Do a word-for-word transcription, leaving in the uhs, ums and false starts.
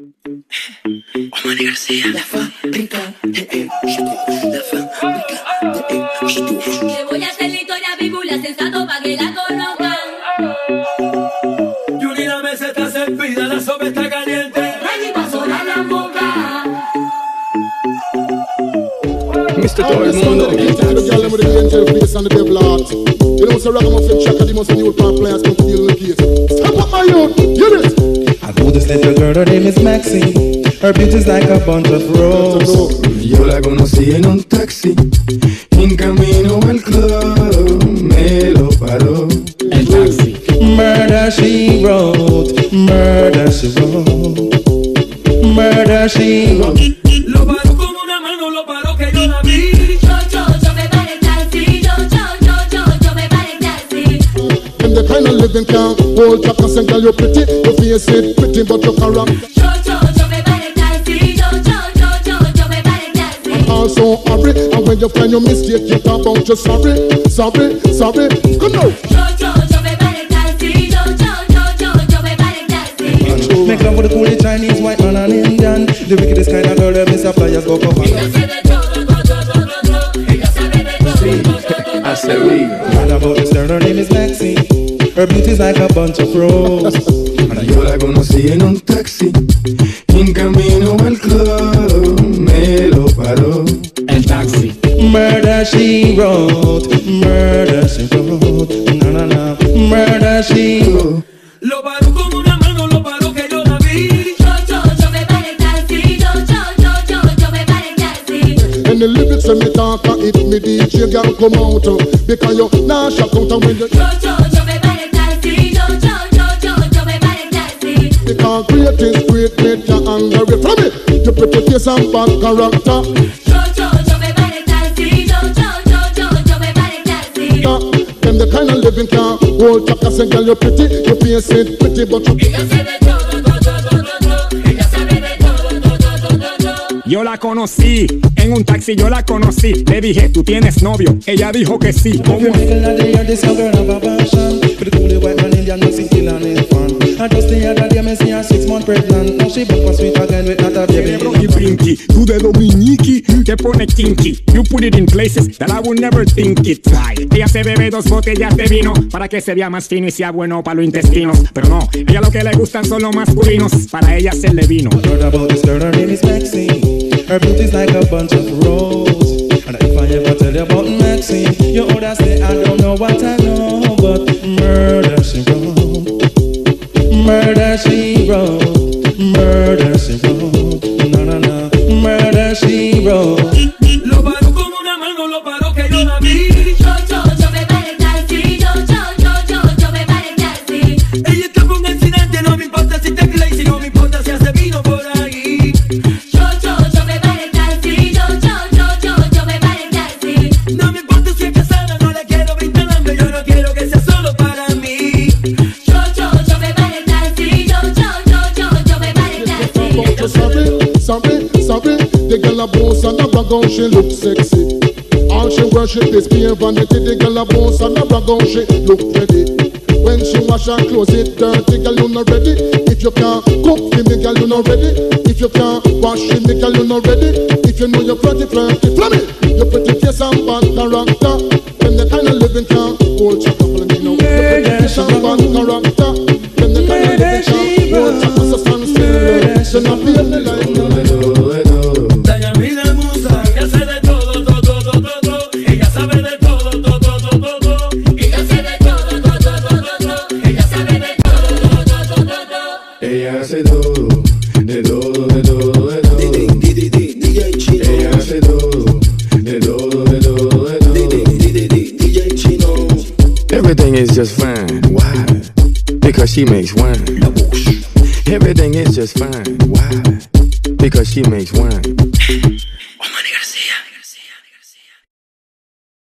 Omar García. La fábrica de éxito. La fábrica de éxito. Le voy a hacer la historia bíblia sensato pa' que la conozcan. Yuri, la mesa está servida, la sopa está caliente. Ready pa' sonar la boca. Mister todo el mundo. You know, so ragamuffin checker, the most new part players come to deal with the case. Step up my youth, hear this. I know this little girl, her name is Maxine. Her beauty's like a bunch of roses. Yo la conocí en un taxi, en camino al club, me lo paró. El taxi. Murder she wrote, murder she wrote, murder she wrote. Lo paró con una mano, lo paró que yo la vi. The kind of living can hold back and say, girl, you're pretty. Your face is pretty, but your character. I'm also hurry, and when you find your mistake, you talk about your sorry, sorry, sorry. Come now. Make love with the cool Chinese, white man and Indian. The wickedest kind of girl, them is a flyers go cover. I said we. All about this girl, her name is Maxine. Her beauty's like a bunch of roses. Yo la conocí en un taxi, en camino al club, me lo paró. El taxi. Murder she wrote, murder she wrote, na na na, murder she wrote. Lo paró con una mano, lo paró que yo la vi. And the lyrics when me talk, if me D J can come out, because you nah shock out when you. Because great is great, make you angry. From it, you pretty face and bad character. Them the kind of living can hold back and say, girl, you're pretty. Your face is pretty, but you. Yo la conocí, en un taxi yo la conocí. Le dije, ¿tú tienes novio? Ella dijo que sí. ¿Cómo? I just the other day, me see her six months pregnant. Now she back for sweet again with not a baby. Brinky, brinky, tú de Dominiki, te pone kinky. You put it in places that I would never think it. Try. Ella se bebe dos botellas de vino para que se vea más fino y sea bueno para los intestinos. Pero no, ella lo que le gustan son los masculinos. Para ella hacerle vino. I heard about this girl, her name is Maxine. Her beauty's like a bunch of roses. And if I ever tell you about Maxine, you oughta say I don't know what I know, but murder she wrote. Murder she wrote, murder she wrote, na na na, murder she wrote. Lo paró con una mano, lo paró que yo la vi. Ella está con un accidente, no me importa si te crazy, no me importa si hace vino por ahí. No me importa si es casada, no la quiero brindar hambre, yo no quiero que sea solo para mí. Sorry, sorry, sorry. The girl a boss and a brag out, she look sexy. All she worship is pure vanity. The girl a boss and a brag out, she look ready. When she wash her clothes, it dirty, girl you not ready. If you can't cook for me, girl you not ready. If you can't wash for me, girl you not ready. If you know you're pretty, pretty, from it. Your pretty face and bad character. Them the kind of living can hold you couple me now. Your pretty face and bad character. Them the kind of living can hold you couple stand still. So not be in the line. Daña mi la musa, ella sabe de todo, todo, todo, todo. Ella sabe de todo, todo, todo, todo. Ella sabe de todo, todo, todo, todo. Ella sabe de todo, todo, todo, todo. Ella hace todo, de todo, de todo, de todo. D J Chino. Ella hace todo, de todo, de todo, de todo. D J Chino. Everything is just fine. Why? Because she makes wine. Everything is just fine. Why? Because she makes wine.